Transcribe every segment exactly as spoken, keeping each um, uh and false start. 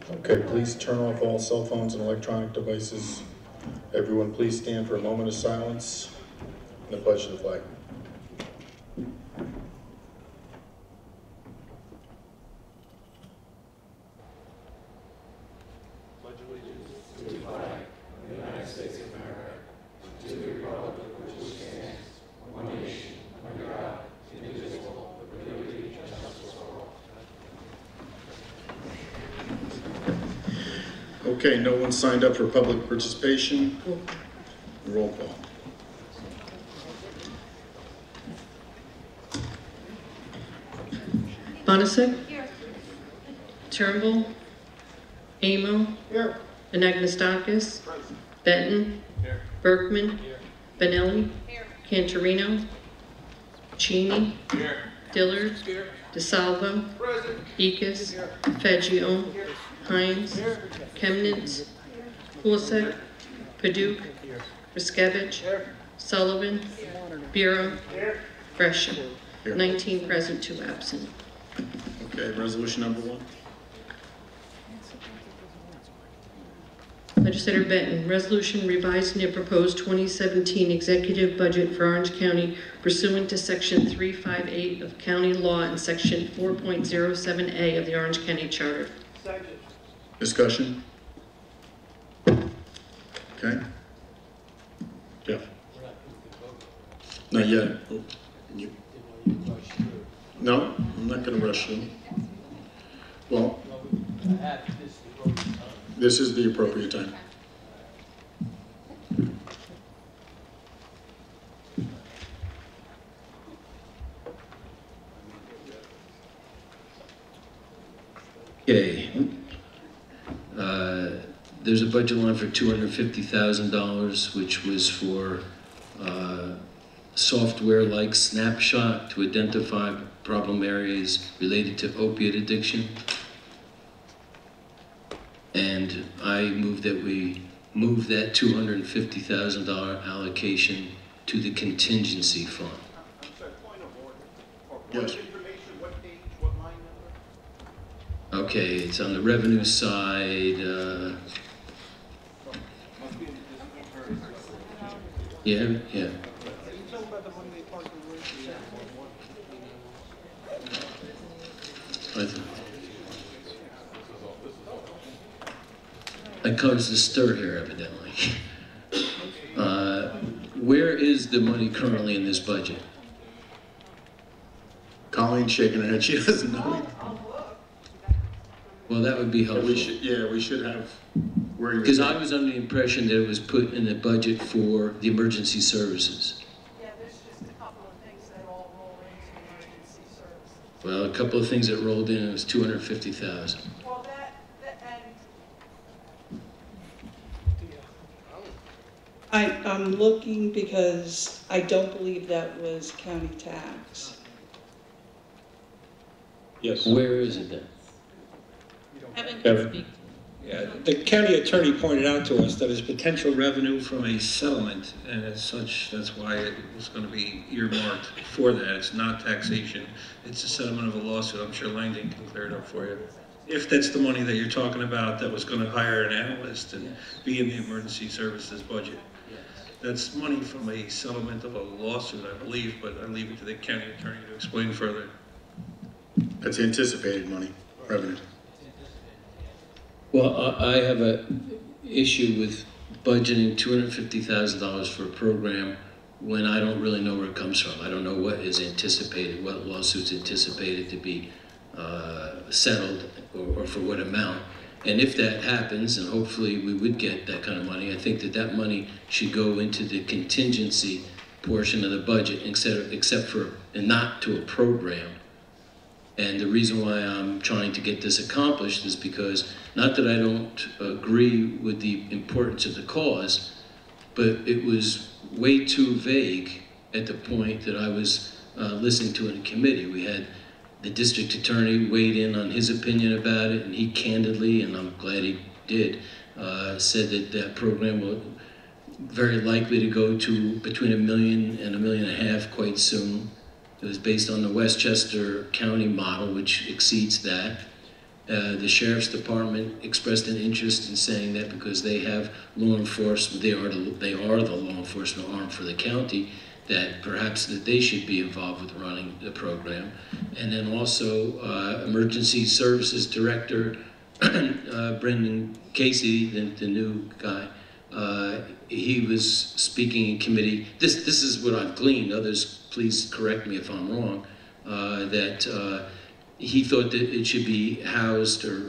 Okay, please turn off all cell phones and electronic devices. Everyone please stand for a moment of silence and the pledge to the flag. Pledge allegiance to the flag of the United States of America, to the republic which stands, one nation, under God, indivisible, with liberty and justice for all. Okay, no one signed up for public participation. Roll call. Bonasek? Here. Turnbull? Amo? Here. Anagnestakis? Benton? Here. Berkman? Here. Benelli? Here. Cantorino? Cheney? Here. Dillard? Here. DeSalvo? Present. Ekis? Fagion? Hines? Chemnitz? Kulisek? Paduk? Riskevich? Sullivan? Bureau? Gresham? Here. nineteen present, two absent. Okay, resolution number one. Legislator Benton, resolution revising the proposed twenty seventeen executive budget for Orange County pursuant to section three fifty-eight of county law and section four point oh seven A of the Orange County Charter. Second. Discussion? Okay. Jeff? Not yet. Oh, you- No, I'm not going to rush you. Well, this is the appropriate time. Okay. Uh, there's a budget line for two hundred fifty thousand dollars, which was for uh, software like Snapshot to identify problem areas related to opiate addiction. And I move that we move that two hundred fifty thousand dollars allocation to the contingency fund. I'm sorry, point of order. Or point Yes. of information, what page, what line number? Okay, it's on the revenue side. Uh, Must be in the district attorney's. yeah, yeah. Can you tell about the money they parked in the room? I th- I caused a stir here, evidently. Uh, where is the money currently in this budget? Colleen's shaking her head. She doesn't know. Well, that would be But helpful. we should, yeah, we should have where you're. Because I was under the impression that it was put in the budget for the emergency services. Yeah, there's just a couple of things that all roll into emergency services. Well, a couple of things that rolled in, it was two hundred fifty thousand. Well, that, that, and I, I'm looking because I don't believe that was county tax. Yes. Where is it then? Evan Evan. can speak. Yeah, the county attorney pointed out to us that it's potential revenue from a settlement, and as such, that's why it was going to be earmarked for that. It's not taxation. It's a settlement of a lawsuit. I'm sure Langdon can clear it up for you. If that's the money that you're talking about that was going to hire an analyst and be in the emergency services budget. That's money from a settlement of a lawsuit, I believe, but I leave it to the county attorney to explain further. That's anticipated money, revenue. Well, I I have a issue with budgeting two hundred fifty thousand dollars for a program when I don't really know where it comes from. I don't know what is anticipated, what lawsuit's anticipated to be uh, settled, or, or for what amount. And if that happens, and hopefully we would get that kind of money, I think that that money should go into the contingency portion of the budget instead of, except for, and not to a program. And the reason why I'm trying to get this accomplished is because, not that I don't agree with the importance of the cause, but it was way too vague at the point that I was uh, listening to it in committee. We had the district attorney weighed in on his opinion about it, and he candidly, and I'm glad he did, uh, said that that program will very likely to go to between a million and a million and a half quite soon. It was based on the Westchester County model, which exceeds that. Uh, the Sheriff's Department expressed an interest in saying that because they have law enforcement, they are the, they are the law enforcement arm for the county, that perhaps that they should be involved with running the program. And then also uh, Emergency Services Director uh, Brendan Casey, the, the new guy, uh, he was speaking in committee. This, this is what I've gleaned, others please correct me if I'm wrong, uh, that uh, he thought that it should be housed, or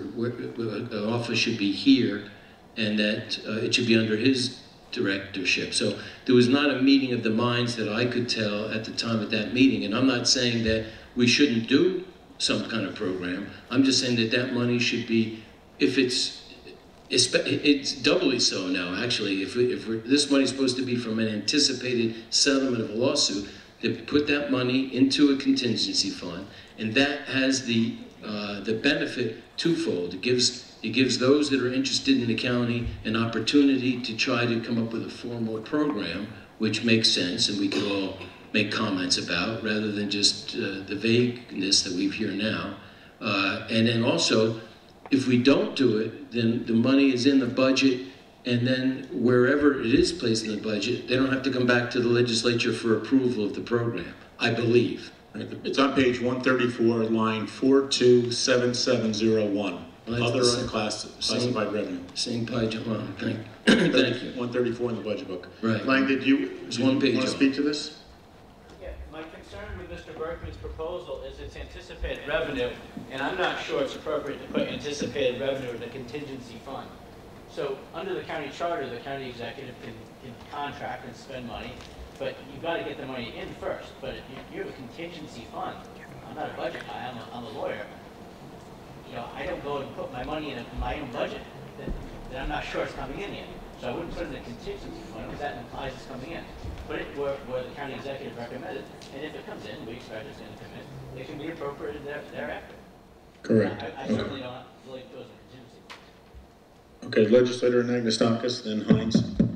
an office should be here, and that uh, it should be under his directorship. So there was not a meeting of the minds that I could tell at the time of that meeting. And I'm not saying that we shouldn't do some kind of program. I'm just saying that that money should be, if it's, it's, it's doubly so now, actually. If, we, if we're, this money is supposed to be from an anticipated settlement of a lawsuit, they put that money into a contingency fund, and that has the uh, the benefit twofold. It gives it gives those that are interested in the county an opportunity to try to come up with a formal program, which makes sense, and we could all make comments about, rather than just uh, the vagueness that we've heard now. Uh, and then also, if we don't do it, then the money is in the budget. And then wherever it is placed in the budget, they don't have to come back to the legislature for approval of the program, I believe. It's on page one thirty-four, line four two seven seven zero one. Well, Other same- unclassified revenue. Same page, well, thank, thank you. one thirty-four in the budget book. Right. Lang, did you, It's did you one want page to off. speak to this? Yeah, my concern with Mister Berkman's proposal is its anticipated revenue, and I'm not sure it's appropriate to put anticipated revenue in a contingency fund. So under the county charter, the county executive can, can contract and spend money, but you've got to get the money in first. But if you, you have a contingency fund, I'm not a budget guy, I'm a, I'm a lawyer. You know, I don't go and put my money in, a, in my own budget that, that I'm not sure it's coming in yet. So I wouldn't put it in a contingency fund because that implies it's coming in. Put it where, where the county executive recommended, and if it comes in, we expect it's going to come in, it can be appropriated there, thereafter. Correct. I, I Okay. certainly don't believe it goes in contingency. Okay, Legislator Anagnostakis, then Hines.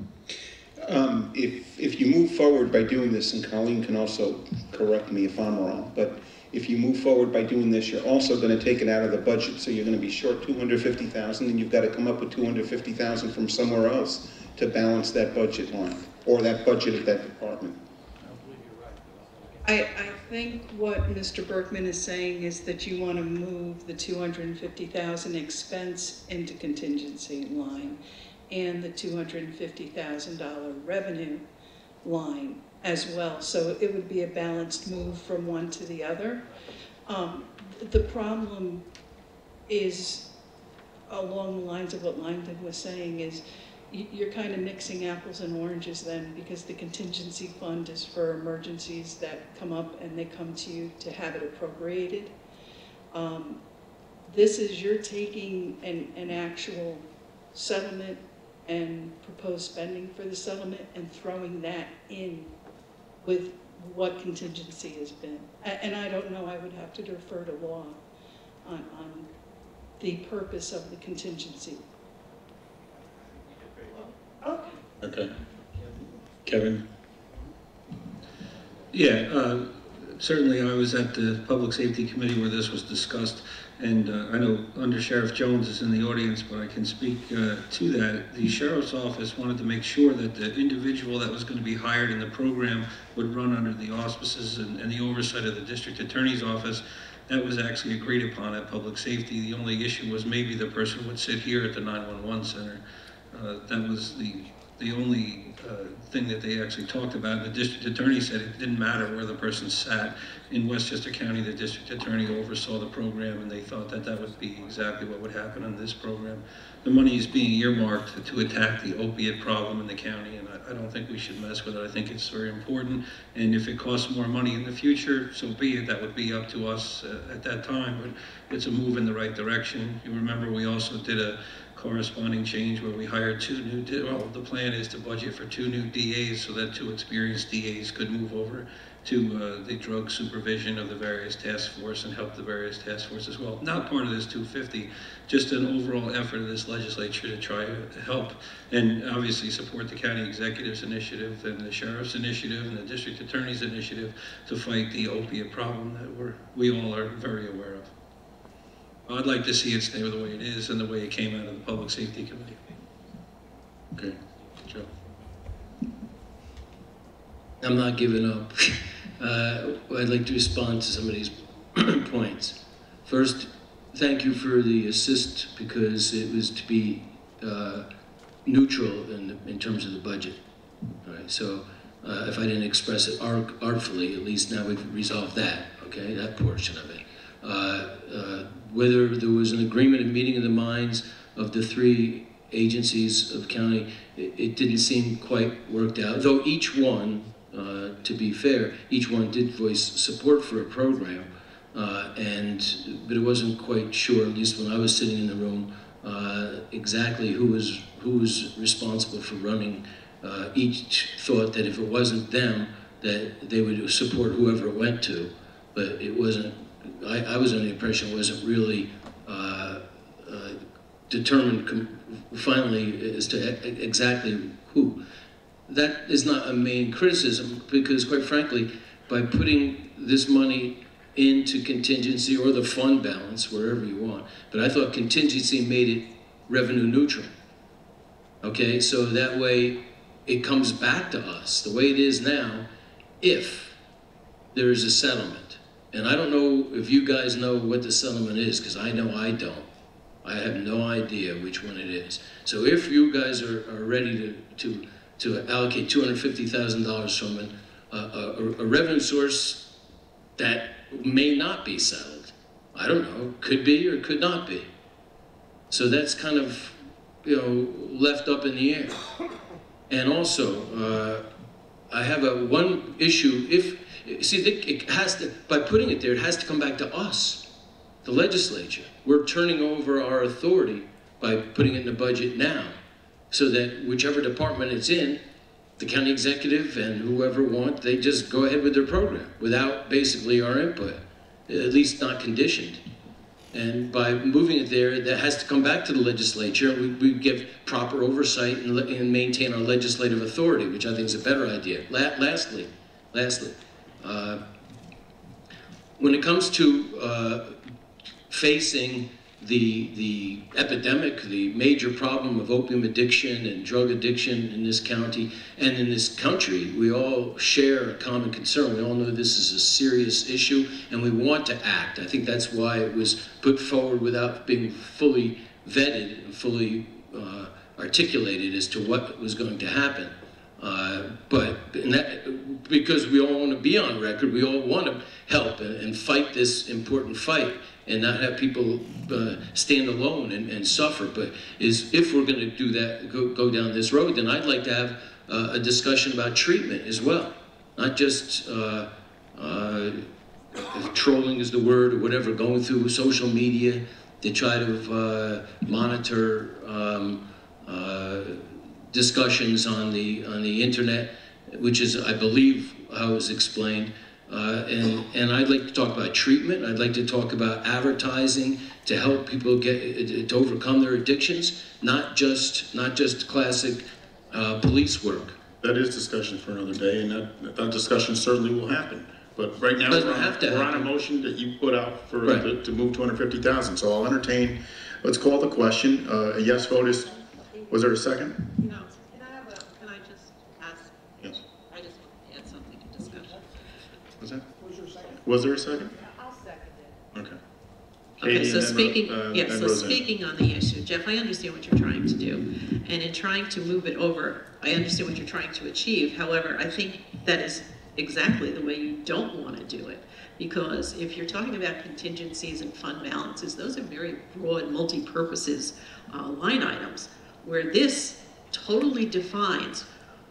Um, if, if you move forward by doing this, and Colleen can also correct me if I'm wrong, but if you move forward by doing this, you're also gonna take it out of the budget, so you're gonna be short two hundred fifty thousand, and you've gotta come up with two hundred fifty thousand from somewhere else to balance that budget line, or that budget of that department. I, I think what Mister Berkman is saying is that you want to move the two hundred fifty thousand expense into contingency line and the two hundred fifty thousand dollar revenue line as well. So it would be a balanced move from one to the other. Um, the problem is, along the lines of what Langdon was saying, is you're kind of mixing apples and oranges then, because the contingency fund is for emergencies that come up and they come to you to have it appropriated. Um, this is, you're taking an, an actual settlement and proposed spending for the settlement and throwing that in with what contingency has been. A- And I don't know, I would have to defer to law on, on the purpose of the contingency. Okay. Okay. Kevin? Yeah, uh, certainly I was at the Public Safety Committee where this was discussed, and uh, I know Under Sheriff Jones is in the audience, but I can speak uh, to that. The Sheriff's Office wanted to make sure that the individual that was going to be hired in the program would run under the auspices and, and the oversight of the District Attorney's Office. That was actually agreed upon at Public Safety. The only issue was maybe the person would sit here at the nine one one center. Uh, that was the the only uh, thing that they actually talked about. And the district attorney said it didn't matter where the person sat. In Westchester County, the district attorney oversaw the program, and they thought that that would be exactly what would happen on this program. The money is being earmarked to attack the opiate problem in the county, and I, I don't think we should mess with it. I think it's very important, and if it costs more money in the future, so be it. That would be up to us uh, at that time, but it's a move in the right direction. You remember we also did a corresponding change where we hired two new, well, the plan is to budget for two new D As so that two experienced D As could move over to uh, the drug supervision of the various task force and help the various task force as well. Not part of this two fifty, just an overall effort of this legislature to try to help and obviously support the county executive's initiative and the sheriff's initiative and the district attorney's initiative to fight the opiate problem that we're, we all are very aware of. I'd like to see it stay the way it is and the way it came out of the Public Safety Committee. Okay. Joe? I'm not giving up. Uh, I'd like to respond to some of these points. First, thank you for the assist because it was to be uh, neutral in, in terms of the budget. All right, so uh, if I didn't express it art, artfully, at least now we've resolved that, okay, that portion of it. Uh, uh, whether there was an agreement, a meeting of the minds of the three agencies of county, it, it didn't seem quite worked out, though each one, uh, to be fair, each one did voice support for a program, uh, and but it wasn't quite sure, at least when I was sitting in the room, uh, exactly who was who was responsible for running. Uh, each thought that if it wasn't them, that they would support whoever it went to, but it wasn't. I, I was under the impression it wasn't really uh, uh, determined com finally as to e exactly who. That is not a main criticism because, quite frankly, by putting this money into contingency or the fund balance, wherever you want, but I thought contingency made it revenue neutral. Okay, so that way it comes back to us the way it is now if there is a settlement. And I don't know if you guys know what the settlement is, because I know I don't. I have no idea which one it is. So if you guys are, are ready to, to, to allocate two hundred fifty thousand dollars from an, uh, a, a revenue source that may not be settled, I don't know, could be or could not be. So that's kind of, you know, left up in the air. And also, uh, I have a one issue. If see, it has to by putting it there, it has to come back to us, the legislature. We're turning over our authority by putting it in the budget now, so that whichever department it's in, the county executive and whoever want, they just go ahead with their program without basically our input, at least not conditioned. And by moving it there, that has to come back to the legislature. We, we give proper oversight and, and maintain our legislative authority, which I think is a better idea. La lastly, lastly, uh, when it comes to uh, facing the, the epidemic, the major problem of opium addiction and drug addiction in this county and in this country, we all share a common concern. We all know this is a serious issue and we want to act. I think that's why it was put forward without being fully vetted and fully uh, articulated as to what was going to happen. Uh, but and that, because we all want to be on record, we all want to help and, and fight this important fight and not have people uh, stand alone and, and suffer. But is if we're going to do that, go, go down this road, then I'd like to have uh, a discussion about treatment as well. Not just, uh, uh, if trolling is the word or whatever, going through social media to try to uh, monitor um, uh, discussions on the, on the internet, which is, I believe, how it was explained. Uh, and, and I'd like to talk about treatment. I'd like to talk about advertising to help people get to overcome their addictions, not just not just classic uh, police work. That is discussion for another day, and that, that discussion certainly will happen. But right now, Doesn't we're, on, have to we're on a happen. motion that you put out for Right. to, to move two hundred fifty thousand. So I'll entertain. Let's call the question. Uh, a yes vote is. Was there a second? No, can I have a, can I just ask? Yes. I just want to add something to discussion. Was that? Was there a second? I'll second it. Okay. Okay, Katie so and then Ro- speaking, uh, yeah, and so Roseanne. speaking on the issue, Jeff, I understand what you're trying to do. And in trying to move it over, I understand what you're trying to achieve. However, I think that is exactly the way you don't want to do it. Because if you're talking about contingencies and fund balances, those are very broad, multi-purposes uh, line items, where this totally defines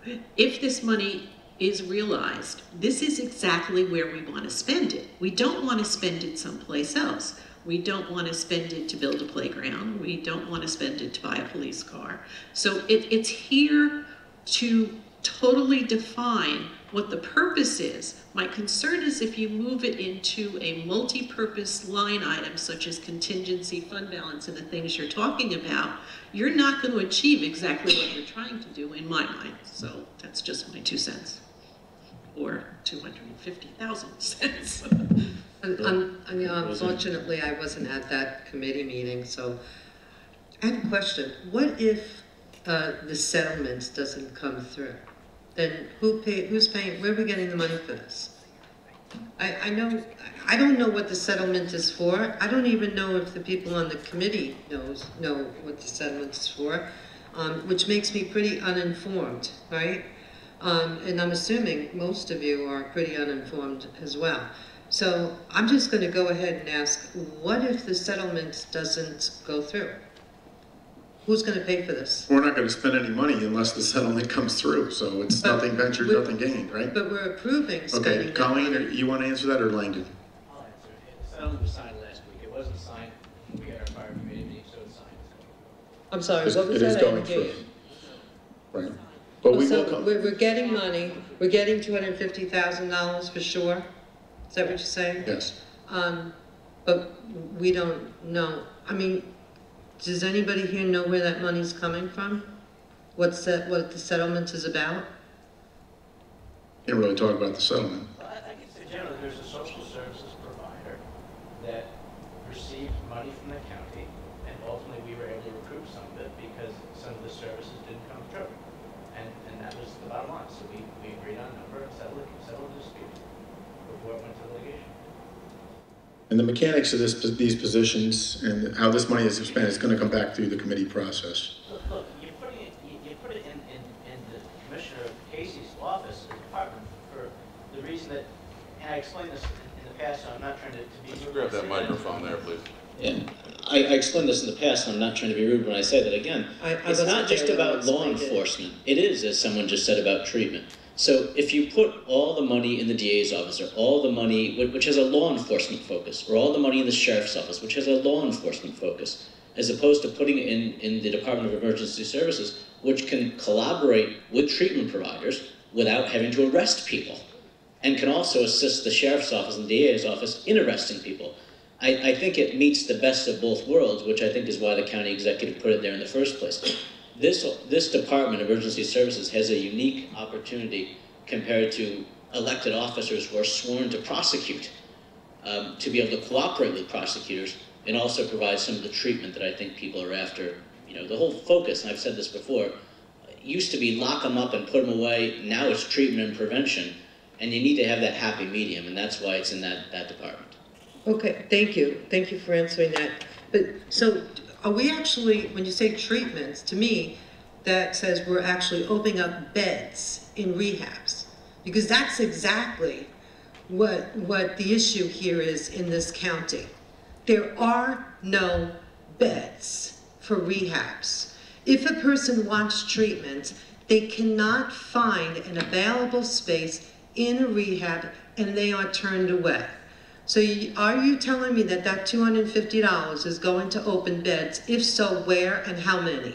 if this money is realized, this is exactly where we want to spend it. We don't want to spend it someplace else. We don't want to spend it to build a playground. We don't want to spend it to buy a police car. So it, it's here to totally define what the purpose is. My concern is if you move it into a multi-purpose line item such as contingency, fund balance, and the things you're talking about, you're not going to achieve exactly what you're trying to do in my mind. So that's just my two cents. Or two hundred fifty thousand cents. Un- un- I mean, Unfortunately, I wasn't at that committee meeting, so I have a question. What if uh, the settlement doesn't come through? Then who pay, who's paying, where are we getting the money for this? I, I know, I don't know what the settlement is for. I don't even know if the people on the committee knows, know what the settlement is for, um, which makes me pretty uninformed, right? Um, and I'm assuming most of you are pretty uninformed as well. So I'm just going to go ahead and ask, what if the settlement doesn't go through? Who's going to pay for this? We're not gonna spend any money unless the settlement comes through, so it's But nothing ventured, we- nothing gained, right? But we're approving spending Okay, that Colleen, money. you wanna answer that, or Langdon? I'll answer it. The settlement was signed last week. It wasn't signed. We had our fire committee meeting, so it's signed. I'm sorry, It's- what was It is that? I going didn't hear through. you. Right. But we Oh, will so come, we're, we're getting money, we're getting two hundred fifty thousand dollars for sure? Is that what you're saying? yes. Um, but we don't know, I mean, does anybody here know where that money's coming from? What's that, what the settlement is about? Can't really talk about the settlement. Well, I think it's in general, there's a social services provider that received money from the county, and ultimately we were able to recoup some of it because some of the services didn't come through. And, and that was the bottom line. So we, we agreed on a number and settled, it- settled the dispute before it went to litigation. And the mechanics of this, these positions and how this money is spent is gonna come back through the committee process. Look, look, you're putting it, you, you put it in, in, in the Commissioner Casey's office, the department, for the reason that, and I explained this in, in the past, so I'm not trying to, to be. rude. Grab that microphone there, please. Yeah, I, I explained this in the past, and I'm not trying to be rude when I say that again. I- I It's wasn't not just there when you about law explained it. enforcement. It is, as someone just said, about treatment. So if you put all the money in the D A's office, or all the money, whi- which has a law enforcement focus, or all the money in the sheriff's office, which has a law enforcement focus, as opposed to putting it in, in the Department of Emergency Services, which can collaborate with treatment providers without having to arrest people, and can also assist the sheriff's office and the D A's office in arresting people. I, I think it meets the best of both worlds, which I think is why the county executive put it there in the first place. This, this Department of Emergency Services has a unique opportunity compared to elected officers who are sworn to prosecute, um, to be able to cooperate with prosecutors and also provide some of the treatment that I think people are after. You know, the whole focus, and I've said this before, used to be lock them up and put them away. Now it's treatment and prevention, and you need to have that happy medium, and that's why it's in that, that department. Okay, thank you, thank you for answering that. But, so, are we actually, when you say treatments, to me, that says we're actually opening up beds in rehabs? Because that's exactly what, what the issue here is in this county. There are no beds for rehabs. If a person wants treatment, they cannot find an available space in a rehab and they are turned away. So you, are you telling me that that two hundred fifty dollars is going to open beds? If so, where and how many?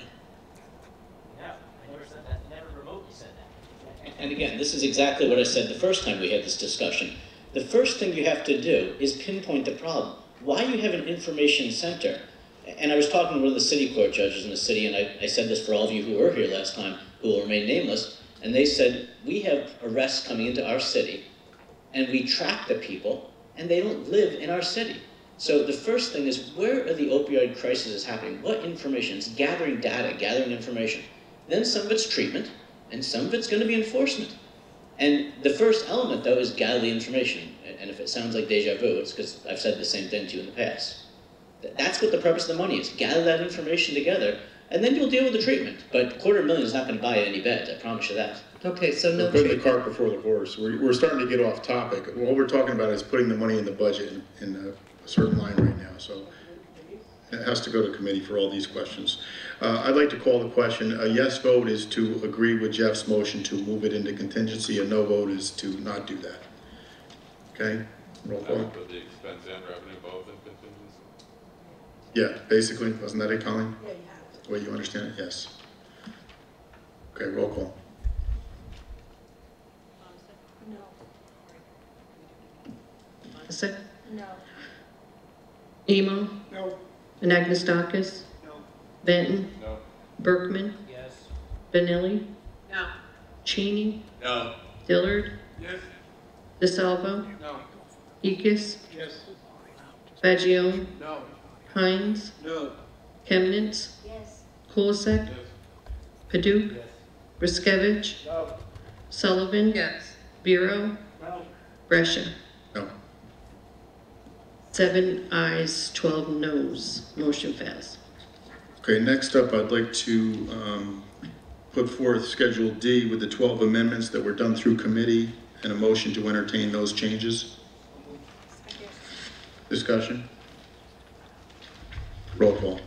No, I never said that, never remotely said that. And again, this is exactly what I said the first time we had this discussion. The first thing you have to do is pinpoint the problem. Why you have an information center? And I was talking to one of the city court judges in the city, and I, I said this for all of you who were here last time, who will remain nameless, and they said, we have arrests coming into our city, and we track the people, and they don't live in our city. So the first thing is, where are the opioid crises happening? What information? It's gathering data, gathering information. Then some of it's treatment, and some of it's going to be enforcement. And the first element, though, is gather the information. And if it sounds like deja vu, it's because I've said the same thing to you in the past. That's what the purpose of the money is. Gather that information together, and then you'll deal with the treatment. But a quarter million is not going to buy any beds, I promise you that. Okay, so no We're putting the treatment. cart before the horse. We're, we're starting to get off topic. What we're talking about is putting the money in the budget in, in a certain line right now, so it has to go to committee for all these questions. Uh, I'd like to call the question, a yes vote is to agree with Jeff's motion to move it into contingency, a no vote is to not do that. Okay, roll That call. would put the expense and revenue both in contingency. Yeah, basically, wasn't that it, Colleen? Yeah, you have to. The way you understand it, yes. Okay, roll call. No. Costa? No. Emo? No. Anagnestakis? No. Benton? No. Berkman? Yes. Benelli? No. Cheney? No. Dillard? Yes. DeSalvo? No. Ekis? Yes. Fagion? No. Hines? No. Chemnitz? Yes. Kulisek? Paduk? Riskevich? No. Sullivan? Yes. Vero? No. Brescia. No. Seven ayes, twelve noes. Motion fails. Okay, next up, I'd like to um, put forth Schedule D with the twelve amendments that were done through committee and a motion to entertain those changes. Discussion? Roll call.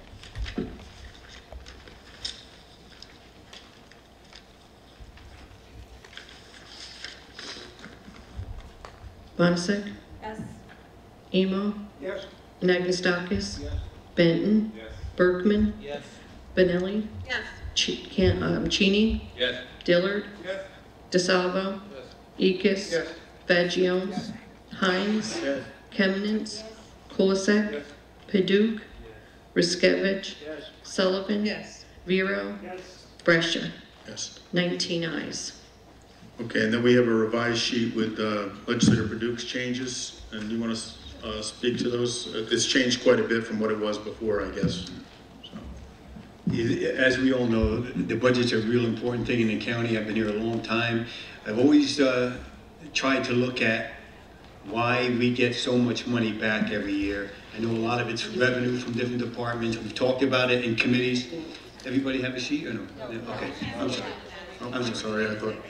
Bonasek? Yes. Emo? Yes. Anagnestakis? Yes. Benton? Yes. Berkman? Yes. Benelli? Yes. Ch- Can- um, Cheney? Yes. Dillard? Yes. DeSalvo? Yes. Ekis? Yes. Fagion? Yes. Hines? Yes. Chemnitz? Kulisek? Yes. Paduk? Riskevich? Yes. Sullivan? Yes. Vero? Yes. Brescia. Yes. nineteen ayes. Okay, and then we have a revised sheet with uh, Legislator Paduk's changes, and you want to uh, speak to those? Uh, It's changed quite a bit from what it was before, I guess. So. As we all know, the budget's a real important thing in the county. I've been here a long time. I've always uh, tried to look at why we get so much money back every year. I know a lot of it's revenue from different departments. We've talked about it in committees. Everybody have a sheet or no? Okay, I'm sorry. Oh, I'm sorry, I thought.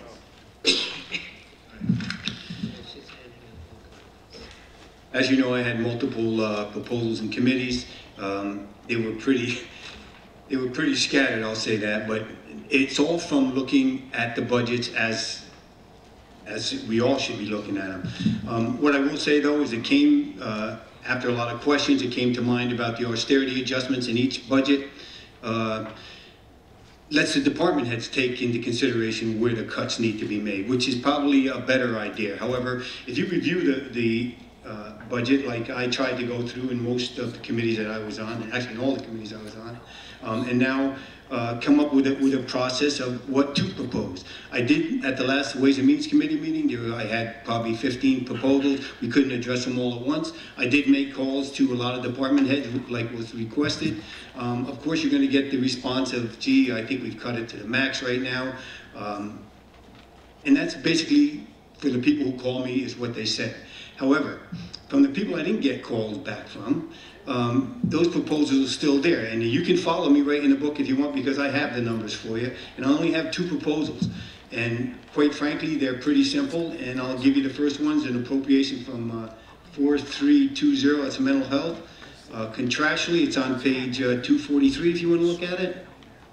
As you know, I had multiple uh, proposals in committees. Um, they were pretty, they were pretty scattered, I'll say that, but it's all from looking at the budgets as, as we all should be looking at them. Um, what I will say though is it came, uh, after a lot of questions, it came to mind about the austerity adjustments in each budget. Uh, lets the department heads take into consideration where the cuts need to be made, which is probably a better idea. However, if you review the, the uh, budget, like I tried to go through in most of the committees that I was on, actually in all the committees I was on, um, and now uh, come up with a, with a process of what to propose. I did, at the last Ways and Means Committee meeting, there, I had probably fifteen proposals. We couldn't address them all at once. I did make calls to a lot of department heads, like was requested. Um, of course, you're going to get the response of, gee, I think we've cut it to the max right now. Um, and that's basically, for the people who call me, is what they said. However, from the people I didn't get calls back from, um, those proposals are still there. And you can follow me right in the book if you want, because I have the numbers for you. And I only have two proposals. And quite frankly, they're pretty simple. And I'll give you the first one's an appropriation from uh, four three two zero, that's mental health. Uh, contractually, it's on page uh, two forty-three if you want to look at it.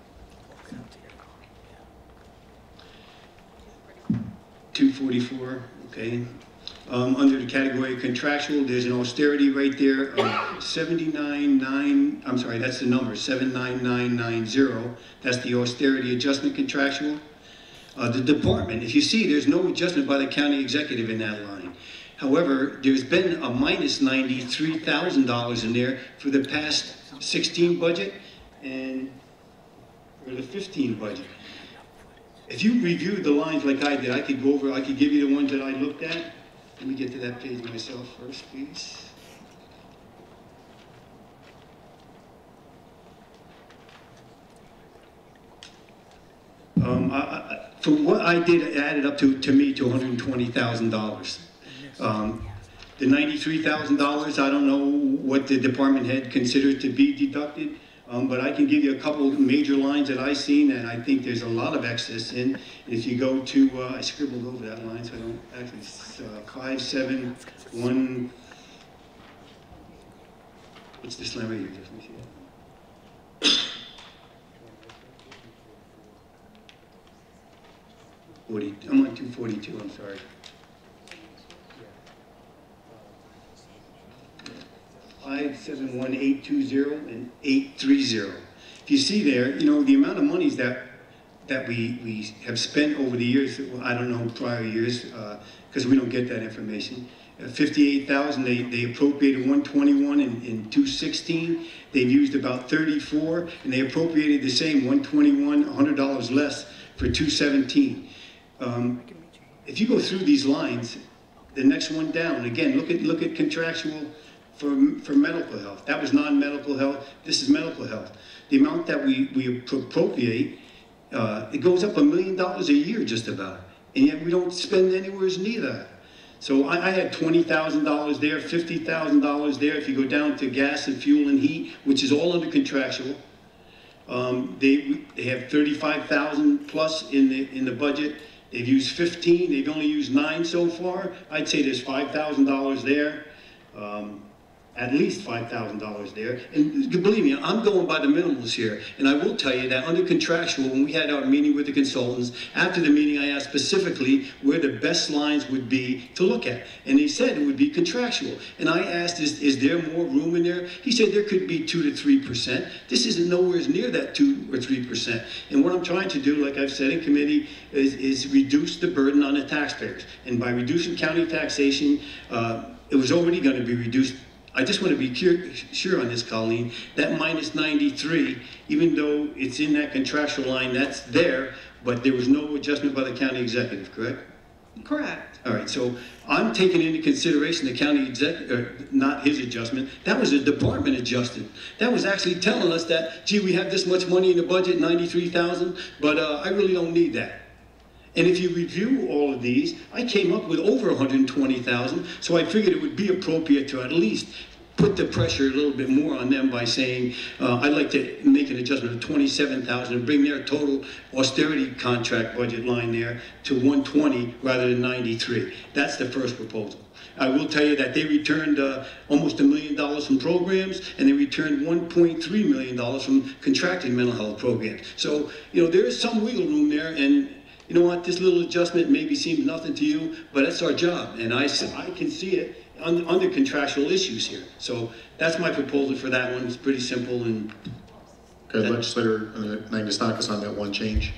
two forty-four, okay. Um, under the category of contractual, there's an austerity right there of seventy-nine nine, I'm sorry, that's the number, seven nine nine nine zero. That's the austerity adjustment contractual. Uh, the department, if you see, there's no adjustment by the county executive in that line. However, there's been a minus ninety-three thousand dollars in there for the past sixteen budget and for the fifteen budget. If you review the lines like I did, I could go over, I could give you the ones that I looked at. Let me get to that page myself first, please. Um, I, I, for what I did, it added up to, to me, to one hundred twenty thousand dollars. Um, the ninety-three thousand dollars, I don't know what the department head considered to be deducted, um, but I can give you a couple of major lines that I've seen, and I think there's a lot of excess in. If you go to, uh, I scribbled over that line, so I don't actually, uh, five seven one, what's this line right here? Let me see that. forty, I'm on two forty-two, I'm sorry. five seven one eight two zero and eight three zero. If you see there, you know, the amount of monies that that we, we have spent over the years, I don't know prior years, because uh, we don't get that information. Uh, fifty-eight thousand, they, they appropriated one twenty-one in, in two sixteen. They've used about thirty-four, and they appropriated the same one twenty-one, one hundred dollars less for two seventeen. Um, if you go through these lines, the next one down. Again, look at, look at contractual for, for medical health. That was non-medical health, this is medical health. The amount that we, we appropriate, uh, it goes up a million dollars a year just about, and yet we don't spend anywhere near that. So I, I had twenty thousand dollars there, fifty thousand dollars there. If you go down to gas and fuel and heat, which is all under contractual, um, they, they have thirty-five thousand plus in the, in the budget. They've used fifteen, they've only used nine so far. I'd say there's five thousand dollars there. Um, at least five thousand dollars there. And believe me, I'm going by the minimals here. And I will tell you that under contractual, when we had our meeting with the consultants, after the meeting I asked specifically where the best lines would be to look at. And they said it would be contractual. And I asked, is, is there more room in there? He said there could be two to three percent. This isn't nowhere near that two or three percent. And what I'm trying to do, like I've said in committee, is, is reduce the burden on the taxpayers. And by reducing county taxation, uh, it was already going to be reduced. I just want to be sure on this, Colleen, that minus ninety-three, even though it's in that contractual line, that's there, but there was no adjustment by the county executive, correct? Correct. All right, so I'm taking into consideration the county executive, not his adjustment. That was a department adjusted. That was actually telling us that, gee, we have this much money in the budget, ninety-three thousand, but uh, I really don't need that. And if you review all of these, I came up with over one hundred twenty thousand, so I figured it would be appropriate to at least put the pressure a little bit more on them by saying, uh, I'd like to make an adjustment of twenty-seven thousand and bring their total austerity contract budget line there to one twenty rather than ninety-three. That's the first proposal. I will tell you that they returned uh, almost a million dollars from programs, and they returned one point three million dollars from contracted mental health programs. So, you know, there is some wiggle room there, and you know what, this little adjustment maybe seems nothing to you, but that's our job, and I, I can see it under, under contractual issues here. So that's my proposal for that one. It's pretty simple. And okay, legislator Nagustakis on that one change.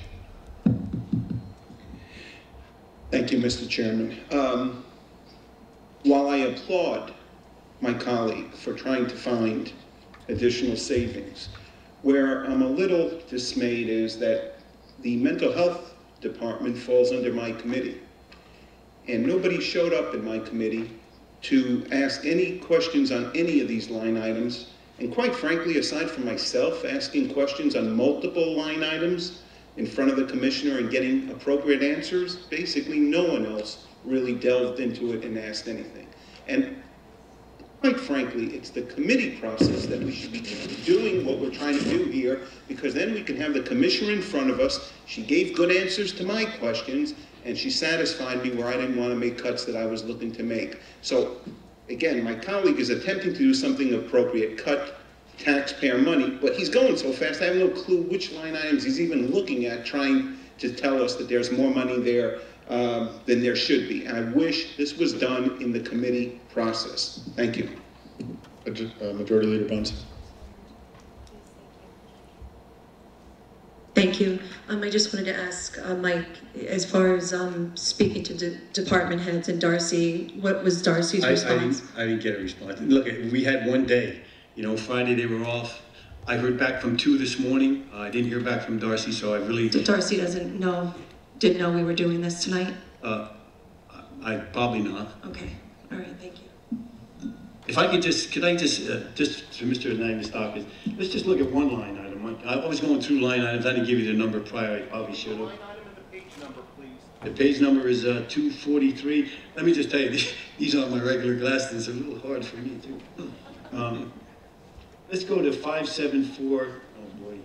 Thank you, Mister Chairman. Um, while I applaud my colleague for trying to find additional savings, where I'm a little dismayed is that the mental health department falls under my committee. And nobody showed up in my committee to ask any questions on any of these line items. And quite frankly, aside from myself asking questions on multiple line items in front of the commissioner and getting appropriate answers, basically no one else really delved into it and asked anything. And quite frankly, it's the committee process that we should be doing what we're trying to do here, because then we can have the commissioner in front of us. She gave good answers to my questions, and she satisfied me where I didn't want to make cuts that I was looking to make. So, again, my colleague is attempting to do something appropriate, cut taxpayer money, but he's going so fast, I have no clue which line items he's even looking at, trying to tell us that there's more money there um, than there should be. And I wish this was done in the committee process. Thank you. Uh, Majority Leader Bunce. Thank you. Um, I just wanted to ask uh, Mike, as far as um, speaking to de department heads and Darcy, what was Darcy's I, response? I didn't, I didn't get a response. Look, we had one day. You know, Friday they were off. I heard back from two this morning. Uh, I didn't hear back from Darcy, so I really... So Darcy doesn't know, didn't know we were doing this tonight? Uh, I, I probably not. Okay, all right, thank you. If I could just, could I just, uh, just to Mister Nagustakis, let's just look at one line item. I, I was going through line items. I didn't give you the number prior. I probably should have. Line item and the page number, please. The page number is uh, two forty-three. Let me just tell you, these aren't my regular glasses. They're a little hard for me, too. Um, let's go to five seven four. Oh, boy.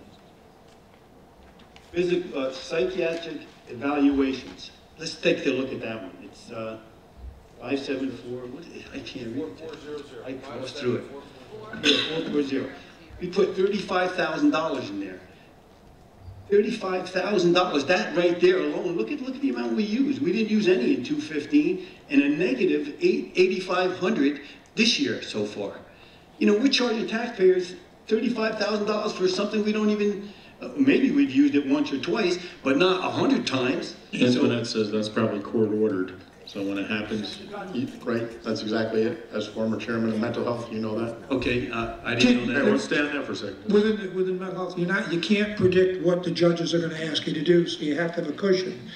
Physic, uh, psychiatric evaluations. Let's take a look at that one. It's uh, five seven four. What is, I can't read that. I crossed through it. Yeah, four four zero. We put thirty-five thousand dollars in there. thirty-five thousand dollars, that right there alone, look at, look at the amount we used. We didn't use any in two fifteen, and a negative eighty-five hundred this year so far. You know, we're charging taxpayers thirty-five thousand dollars for something we don't even, uh, maybe we've used it once or twice, but not a hundred times. Antoinette says that's probably court ordered. So when it happens, you, right, that's exactly it. As former chairman of mental health, you know that. Okay, uh, I didn't know that. Hey, let's stay on that for a second. Within, within mental health, you're not, you can't predict what the judges are gonna ask you to do, so you have to have a cushion.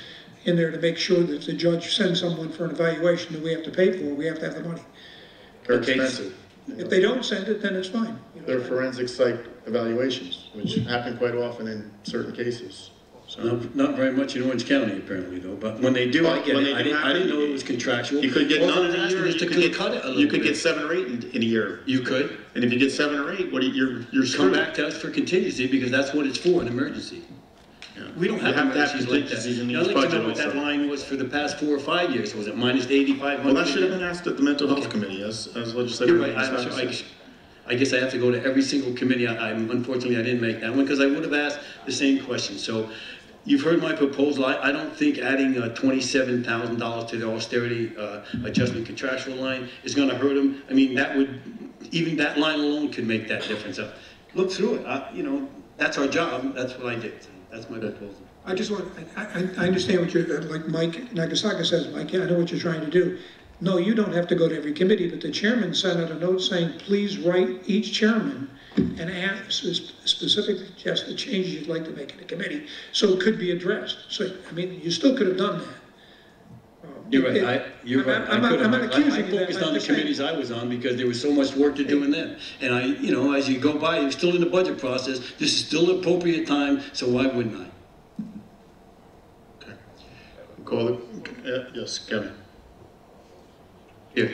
in there to make sure that if the judge sends someone for an evaluation that we have to pay for, we have to have the money. They're Okay. expensive. If they don't send it, then it's fine. you know. They're forensic site evaluations, which happen quite often in certain cases. So, Not, not very much in Orange County apparently though, but when they do, I get When it. they I do didn't, I didn't happen, know it was contractual. you could get All none I'm in a asking year, is you to could clear get, cut it a little you could bit. get seven or eight in, in a year. You could. And if you get seven or eight, what do you, you're, you're Come screwed. back to us for contingency because that's what it's for, an emergency. Yeah. We don't You have have to have emergencies like that. contingencies in Now, I'd each like to budget know what that also. line was for the past four or five years. Was it minus eighty-five hundred? Well, that should have been asked at the mental health committee, as, as legislator. You're right, I, I'm sorry, I, I guess I have to go to every single committee. I, I'm, unfortunately, I didn't make that one because I would have asked the same question. So, you've heard my proposal. I, I don't think adding uh, twenty-seven thousand dollars to the austerity uh, adjustment contractual line is going to hurt them. I mean, that would, even that line alone could make that difference. Uh, look through it. I, you know, that's our job. That's what I did. That's my proposal. I just want, I, I, I understand what you're, like Mike Nagasaka says, Mike, I know what you're trying to do. No, you don't have to go to every committee, but the chairman sent out a note saying, please write each chairman and ask, specifically suggest the changes you'd like to make in the committee, so it could be addressed. So, I mean, you still could have done that. Um, You're right. it- I, you're right. I'm I not- could I'm have. not I, accusing I you of that. focused I'm on the just saying- committees I was on because there was so much work to do in them. And I, you know, as you go by, you're still in the budget process. This is still the appropriate time. So why wouldn't I? Call the, uh, yes, Kevin. Here.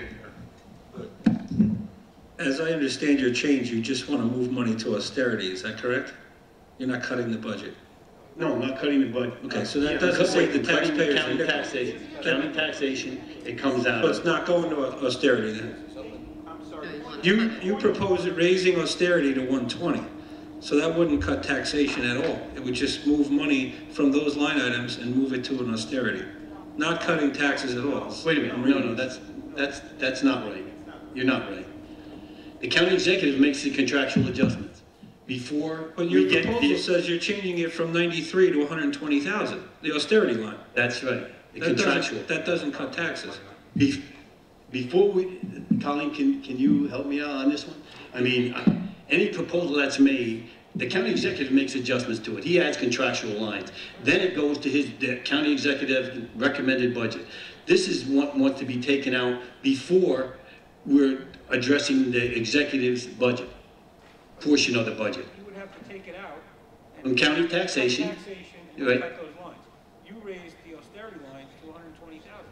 As I understand your change, you just want to move money to austerity, is that correct? You're not cutting the budget. No, I'm not cutting the budget. Okay, so that Yeah, doesn't cut- save the cutting taxpayers County anything. taxation, county taxation, it comes out So of. it's not going to austerity then? You, you propose raising austerity to one twenty, so that wouldn't cut taxation at all. It would just move money from those line items and move it to an austerity. Not cutting taxes at all. Wait a minute, no, no, that's, that's, that's not right. You're not right. The county executive makes the contractual adjustments before But we your get proposal the. says you're changing it from ninety-three to one hundred twenty thousand, the austerity line. That's right, the That contractual. doesn't, that doesn't cut taxes. Bef- Before we, Colleen, can, can you help me out on this one? I mean, I- any proposal that's made, the county executive makes adjustments to it. He adds contractual lines. Then it goes to his, the county executive recommended budget. This is what wants to be taken out before we're addressing the executive's budget, portion of the budget. You would have to take it out. On county taxation, Taxation and right. cut those lines. You raised the austerity lines to one hundred twenty thousand.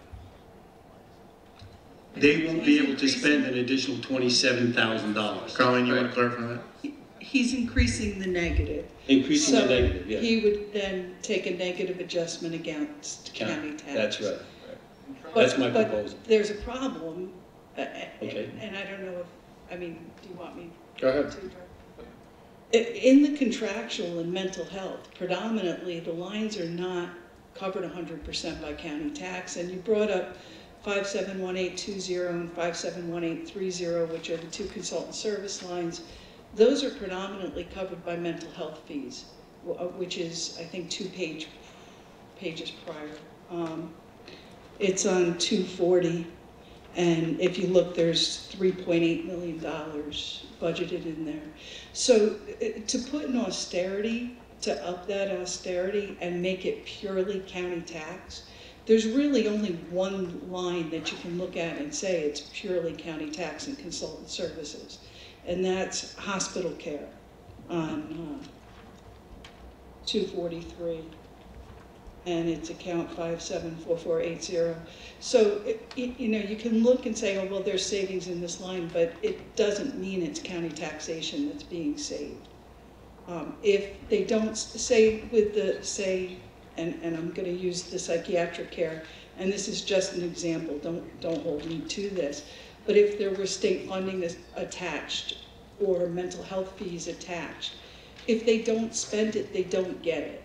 they won't be able to spend an additional twenty-seven thousand dollars. Colleen, you want to clarify that? He's increasing the negative. Increasing the So negative, yeah. he would then take a negative adjustment against County, county tax. that's right. But- That's my but proposal. there's a problem, uh, uh, Okay. and I don't know if, I mean, do you want me Go ahead. to? I- In the contractual and mental health, predominantly, the lines are not covered one hundred percent by county tax, and you brought up five seven one eight two zero and five seven one eight three zero, which are the two consultant service lines. Those are predominantly covered by mental health fees, wh- uh, which is, I think, two page, pages prior. Um, It's on two forty, and if you look, there's three point eight million dollars budgeted in there. So uh, to put in austerity, to up that austerity and make it purely county tax, there's really only one line that you can look at and say it's purely county tax and consultant services, and that's hospital care on uh, two forty-three. And it's account five seven four four eight zero. So, it, it, you know, you can look and say, oh, well, there's savings in this line, but it doesn't mean it's county taxation that's being saved. Um, if they don't, say with the, say, and, and I'm gonna use the psychiatric care, and this is just an example, don't, don't hold me to this, but if there were state funding attached or mental health fees attached, if they don't spend it, they don't get it.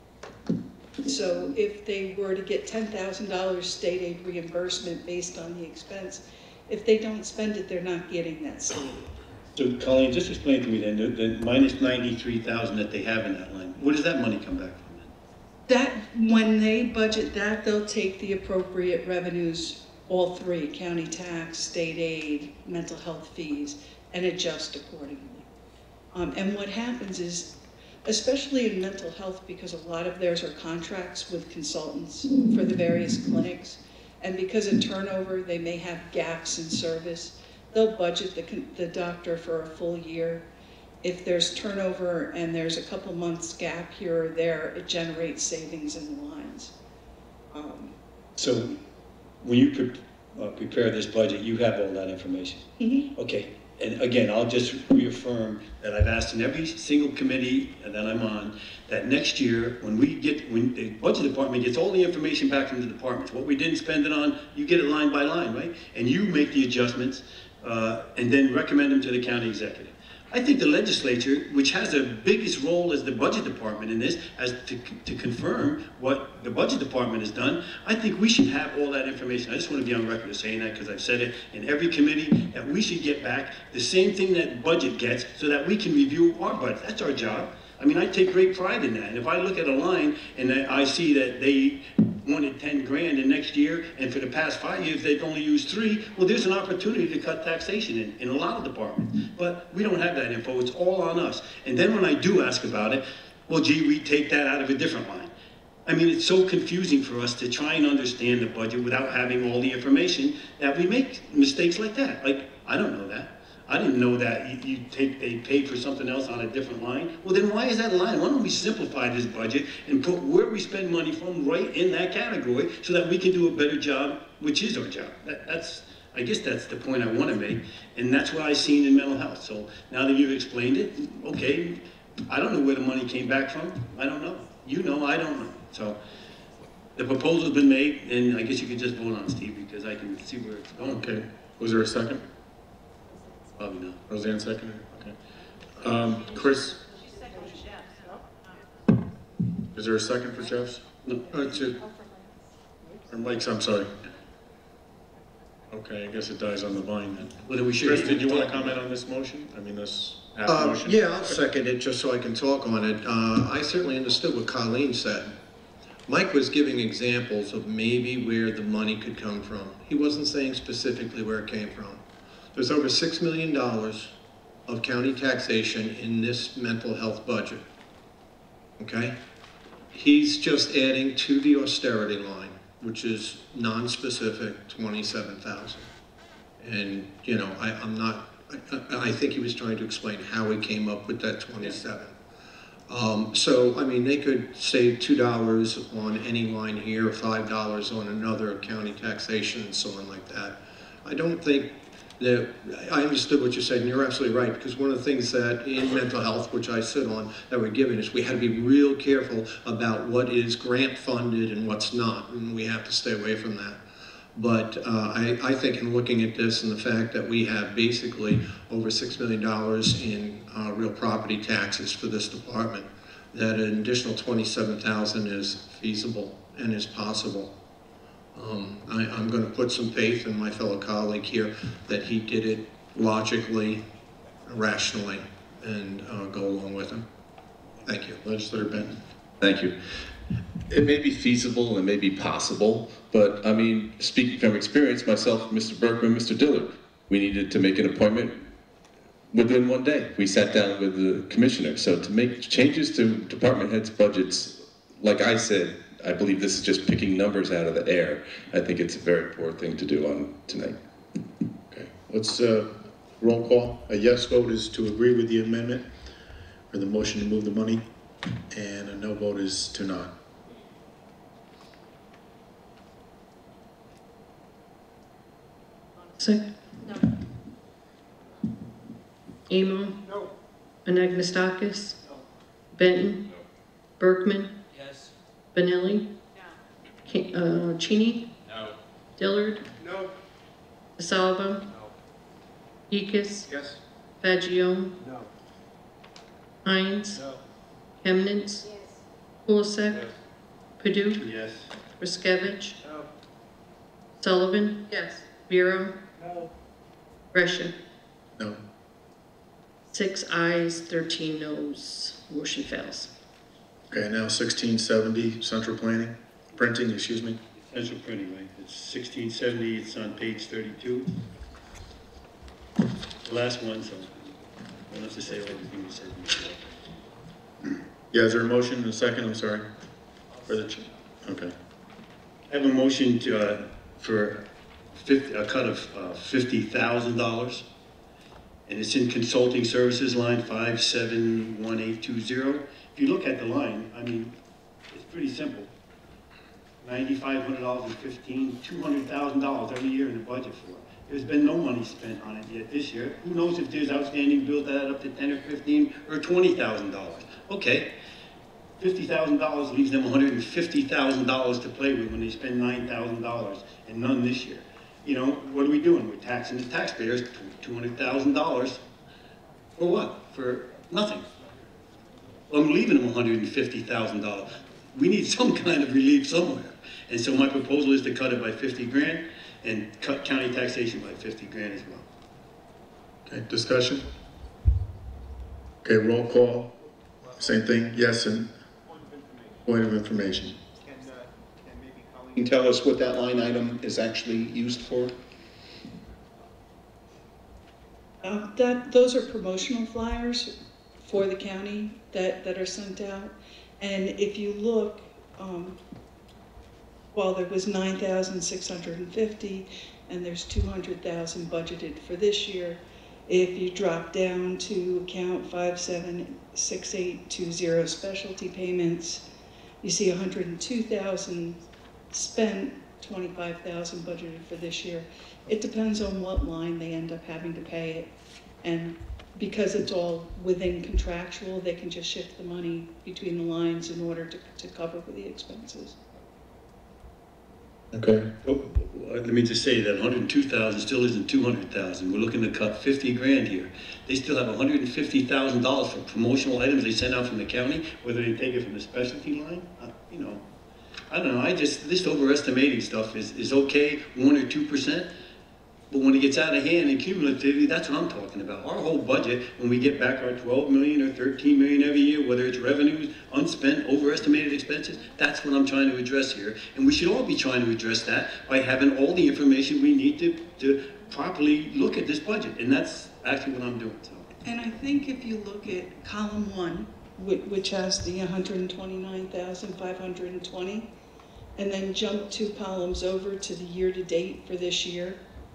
So if they were to get ten thousand dollars state aid reimbursement based on the expense, if they don't spend it, they're not getting that state aid. So Colleen, just explain to me then, the, the minus ninety-three thousand that they have in that line, where does that money come back from then? That, when they budget that, they'll take the appropriate revenues, all three, county tax, state aid, mental health fees, and adjust accordingly. Um, and what happens is, especially in mental health, because a lot of theirs are contracts with consultants for the various clinics. And because of turnover, they may have gaps in service. They'll budget the, the doctor for a full year. If there's turnover and there's a couple months gap here or there, it generates savings in the lines. Um, So when you pre uh, prepare this budget, you have all that information? Mm-hmm. Okay, and again, I'll just reaffirm that I've asked in every single committee that I'm on, that next year, when we get, when the budget department gets all the information back from the departments, what we didn't spend it on, you get it line by line, right? And you make the adjustments, uh, and then recommend them to the county executive. I think the legislature, which has the biggest role as the budget department in this, as to, to confirm what the budget department has done, I think we should have all that information. I just want to be on record as saying that, because I've said it in every committee, that we should get back the same thing that budget gets, so that we can review our budget. That's our job. I mean, I take great pride in that. And if I look at a line and I see that they wanted ten grand in next year, and for the past five years they've only used three, well, there's an opportunity to cut taxation in, in a lot of departments. But we don't have that info. It's all on us. And then when I do ask about it, well, gee, we take that out of a different line. I mean, it's so confusing for us to try and understand the budget without having all the information, that we make mistakes like that. Like, I don't know that. I didn't know that you, you take, they paid for something else on a different line. Well, then why is that line? Why don't we simplify this budget and put where we spend money from right in that category, so that we can do a better job, which is our job. That, that's, I guess that's the point I want to make, and that's what I've seen in mental health. So now that you've explained it, okay, I don't know where the money came back from. I don't know. You know, I don't know. So the proposal's been made, and I guess you could just vote on it, Steve, because I can see where it's going. Okay. Was there a second? Probably not. Roseanne seconded? Okay. Um, Chris? She seconded Jeff's, no? Is there a second for Jeff's? No. Oh, it's it. Or Mike's, I'm sorry. Okay, I guess it dies on the vine then. Well, we should. Chris, did you want to comment on this motion? I mean, this half Um, motion? yeah, I'll second it, just so I can talk on it. Uh, I certainly understood what Colleen said. Mike was giving examples of maybe where the money could come from. He wasn't saying specifically where it came from. There's over six million dollars of county taxation in this mental health budget, okay? He's just adding to the austerity line, which is non-specific, twenty-seven thousand. And, you know, I, I'm not, I, I think he was trying to explain how he came up with that twenty-seven. Um, so, I mean, they could save two dollars on any line here, five dollars on another county taxation and so on like that. I don't think that, I understood what you said, and you're absolutely right, because one of the things that in mental health, which I sit on, that we're given is we had to be real careful about what is grant funded and what's not, and we have to stay away from that. But uh, I, I think in looking at this and the fact that we have basically over six million dollars in uh, real property taxes for this department, that an additional twenty-seven thousand is feasible and is possible. Um, I, I'm going to put some faith in my fellow colleague here that he did it logically, rationally, and uh, go along with him. Thank you. Legislator Benton. Thank you. It may be feasible and it may be possible, but I mean, speaking from experience, myself, Mister Berkman, Mister Dillard, we needed to make an appointment within one day. We sat down with the commissioner. So to make changes to department heads' budgets, like I said, I believe this is just picking numbers out of the air. I think it's a very poor thing to do on tonight. Okay, let's uh, roll call. A yes vote is to agree with the amendment, or the motion to move the money, and a no vote is to not. Second. No. Emo? No. Anagnestakis? No. Benton? No. Berkman? Yes. Benelli? No. Ki- uh, Cheney? No. Dillard? No. DeSalvo? No. Ekis? Yes. Fagione? No. Hines? No. Chemnitz? Kulisek? Yes. Paduk? Yes. Riskevich? No. Sullivan? Yes. Vero? No. Brescia? No. Six ayes, thirteen noes. Motion fails. Okay, now sixteen seventy, central planning, printing, excuse me. Central printing, right? It's sixteen seventy, it's on page thirty-two. The last one, so I don't have to say everything you said before. Yeah, is there a motion and a second, I'm sorry? For the, ch- okay. I have a motion to, uh, for fifty, a cut of uh, fifty thousand dollars. And it's in consulting services line five seven one eight two zero. If you look at the line, I mean, it's pretty simple. ninety-five hundred dollars and fifteen, two hundred thousand dollars every year in the budget for it. There's been no money spent on it yet this year. Who knows if there's outstanding bills that add up to ten or fifteen or twenty thousand dollars. Okay, fifty thousand dollars leaves them one hundred fifty thousand dollars to play with when they spend nine thousand dollars and none this year. You know, what are we doing? We're taxing the taxpayers two hundred thousand dollars for what? For nothing. Well, I'm leaving them one hundred fifty thousand dollars. We need some kind of relief somewhere. And so my proposal is to cut it by fifty grand and cut county taxation by fifty grand as well. Okay, discussion? Okay, roll call. Same thing, yes, and point of information. Can you tell us what that line item is actually used for? Uh, that, those are promotional flyers for the county that, that are sent out. And if you look, um, while there was nine thousand six hundred fifty and there's two hundred thousand budgeted for this year, if you drop down to account five seven six eight two zero specialty payments, you see one hundred two thousand spent, twenty-five thousand budgeted for this year. It depends on what line they end up having to pay it. And because it's all within contractual, they can just shift the money between the lines in order to, to cover for the expenses. Okay. Oh, let me just say that one hundred two thousand still isn't two hundred thousand. We're looking to cut fifty grand here. They still have one hundred fifty thousand dollars for promotional items they send out from the county, whether they take it from the specialty line, uh, you know. I don't know, I just, this overestimating stuff is, is okay, one or two percent, but when it gets out of hand and cumulatively, that's what I'm talking about. Our whole budget, when we get back our twelve million or thirteen million every year, whether it's revenues, unspent, overestimated expenses, that's what I'm trying to address here. And we should all be trying to address that by having all the information we need to, to properly look at this budget. And that's actually what I'm doing, so. And I think if you look at column one, which has the one hundred twenty-nine thousand five hundred twenty, and then jump two columns over to the year-to-date for this year,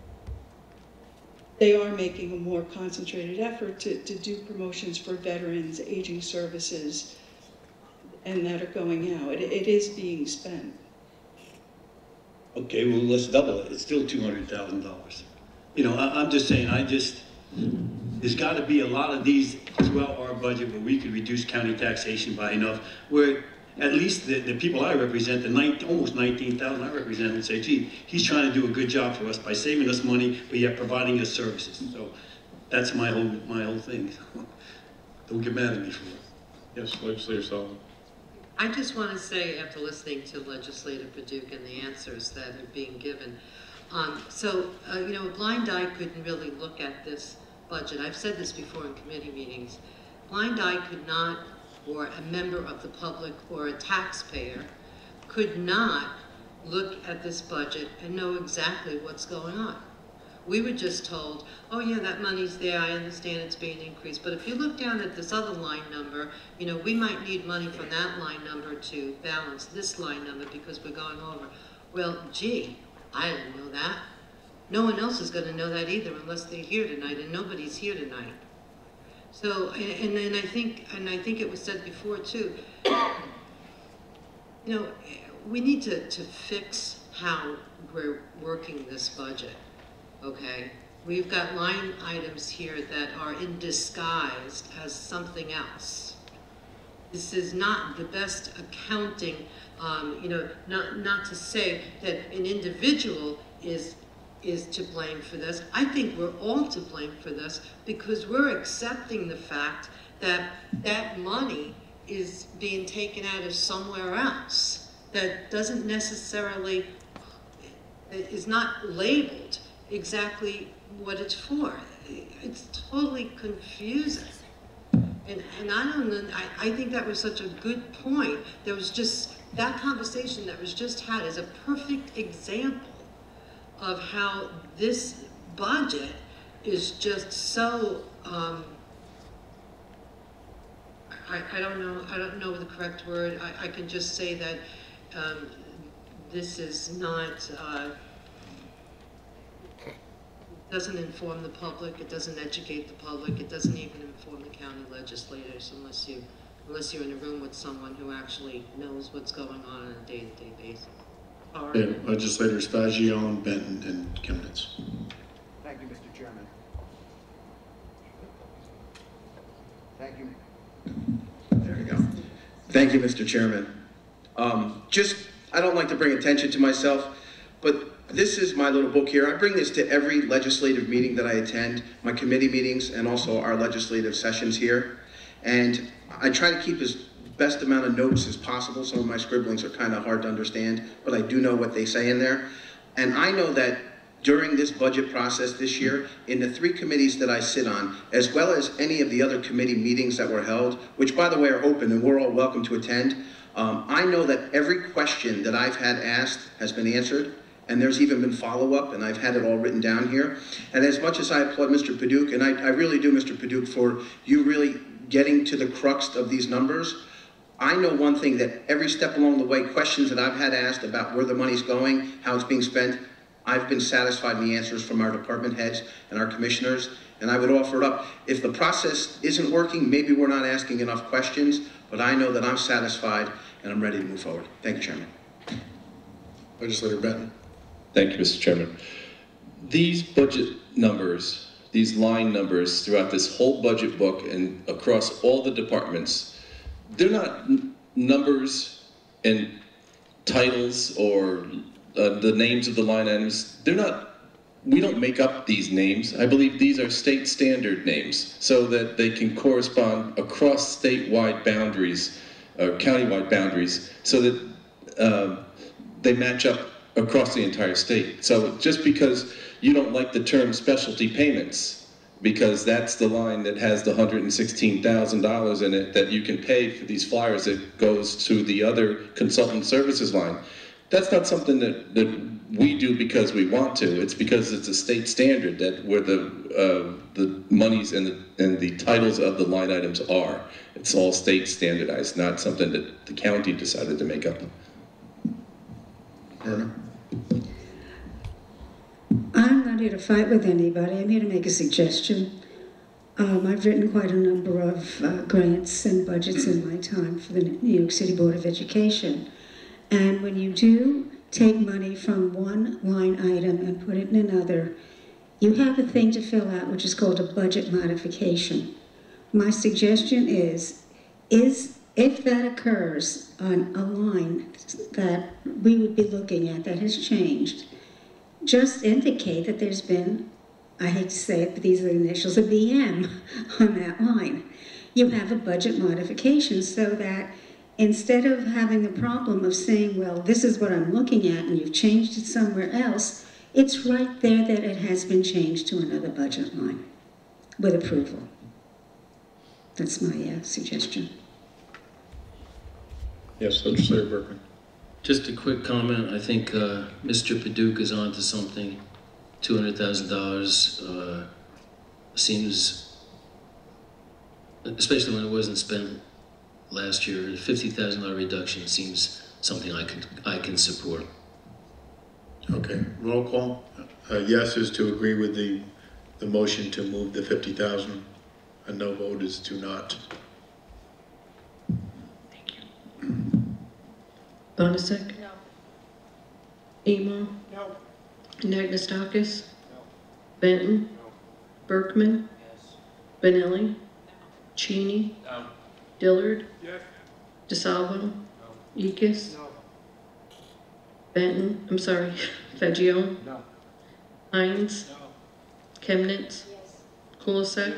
they are making a more concentrated effort to, to do promotions for veterans, aging services, and that are going out. It, it is being spent. Okay, well, let's double it. It's still two hundred thousand dollars. You know, I, I'm just saying, I just, there's got to be a lot of these throughout our budget where we could reduce county taxation by enough, where at least the, the people I represent, the nine, almost nineteen thousand I represent, would say, gee, he's trying to do a good job for us by saving us money, but yet providing us services. So that's my whole, my whole thing. Don't get mad at me for it. Yes, Legislator Sullivan. I just want to say, after listening to Legislator Paduk and the answers that are being given, um, so, uh, you know, a blind eye couldn't really look at this budget. I've said this before in committee meetings. Blind eye could not, or a member of the public or a taxpayer could not look at this budget and know exactly what's going on. We were just told, oh yeah, that money's there, I understand it's being increased, but if you look down at this other line number, you know, we might need money from that line number to balance this line number because we're going over. Well, gee, I didn't know that. No one else is gonna know that either unless they're here tonight, and nobody's here tonight. So, and, and I think, and I think it was said before too, you know, we need to, to fix how we're working this budget, okay? We've got line items here that are in disguise as something else. This is not the best accounting, um, you know, not, not to say that an individual is is to blame for this. I think we're all to blame for this because we're accepting the fact that that money is being taken out of somewhere else that doesn't necessarily, is not labeled exactly what it's for. It's totally confusing. And, and I don't know, I, I think that was such a good point. There was just, that conversation that was just had is a perfect example of how this budget is just so, um, I, I don't know, I don't know the correct word. I, I can just say that um, this is not, uh, doesn't inform the public, it doesn't educate the public, it doesn't even inform the county legislators unless you, unless you're in a room with someone who actually knows what's going on on a day-to-day basis. Or, Yeah, Legislators Fagion, Benton, and Chemnitz. Thank you, Mister Chairman. Thank you. There we go. Thank you, Mister Chairman. Um, just, I don't like to bring attention to myself, but this is my little book here. I bring this to every legislative meeting that I attend, my committee meetings, and also our legislative sessions here. And I try to keep as best amount of notes as possible. Some of my scribblings are kind of hard to understand, but I do know what they say in there. And I know that during this budget process this year, in the three committees that I sit on, as well as any of the other committee meetings that were held, which by the way are open and we're all welcome to attend, um, I know that every question that I've had asked has been answered, and there's even been follow-up, and I've had it all written down here. And as much as I applaud Mister Paduch, and I, I really do, Mister Paduch, for you really getting to the crux of these numbers, I know one thing, that every step along the way, questions that I've had asked about where the money's going, how it's being spent, I've been satisfied in the answers from our department heads and our commissioners, and I would offer it up. If the process isn't working, maybe we're not asking enough questions, but I know that I'm satisfied and I'm ready to move forward. Thank you, Chairman. Legislator Benton. Thank you, Mister Chairman. These budget numbers, these line numbers throughout this whole budget book and across all the departments, they're not n- numbers and titles or uh, the names of the line items. They're not, we don't make up these names. I believe these are state standard names so that they can correspond across statewide boundaries, or countywide boundaries, so that uh, they match up across the entire state. So just because you don't like the term specialty payments, because that's the line that has the one hundred sixteen thousand dollars in it that you can pay for these flyers that goes to the other consultant services line. That's not something that, that we do because we want to. It's because it's a state standard that where the uh, the monies and the, and the titles of the line items are. It's all state standardized, not something that the county decided to make up. Erna. I'm not here to fight with anybody. I'm here to make a suggestion. Um, I've written quite a number of uh, grants and budgets in my time for the New York City Board of Education. And when you do take money from one line item and put it in another, you have a thing to fill out which is called a budget modification. My suggestion is, is if that occurs on a line that we would be looking at that has changed, just indicate that there's been, I hate to say it, but these are the initials of V M on that line. You have a budget modification so that instead of having the problem of saying, well, this is what I'm looking at and you've changed it somewhere else, it's right there that it has been changed to another budget line with approval. That's my uh, suggestion. Yes, Legislator Berkman. Just a quick comment. I think uh, Mister Paduch is onto something. two hundred thousand dollars uh, seems, especially when it wasn't spent last year, a fifty thousand dollars reduction seems something I can, I can support. Okay, roll call. Uh, yes is to agree with the, the motion to move the fifty thousand. A no vote is to not. Bonasek? No. Emo? No. Nagustakis? No. Benton? No. Berkman? Yes. Benelli? No. Cheney? No. Dillard? Yes. DeSalvo? No. Ekis? No. Benton, I'm sorry, Fagion? No. Hines? No. Chemnitz? Yes. Kulisek?